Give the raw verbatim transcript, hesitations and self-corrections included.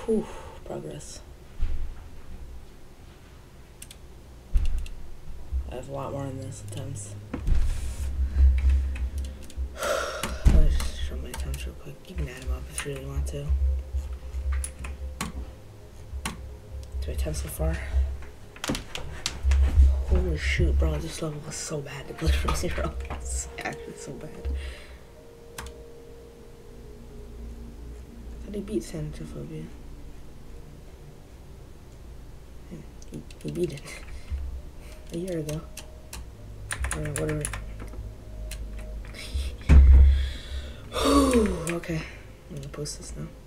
Whew, progress. I have a lot more in this attempts. I'll just show my attempts real quick. You can add them up if you really want to. Do I attempt so far? Holy shoot, bro, this level was so bad to glitch from zero. It's actually so bad. How did he beat thanatophobia? He, he beat it a year ago. Or whatever. Okay, I'm gonna post this now.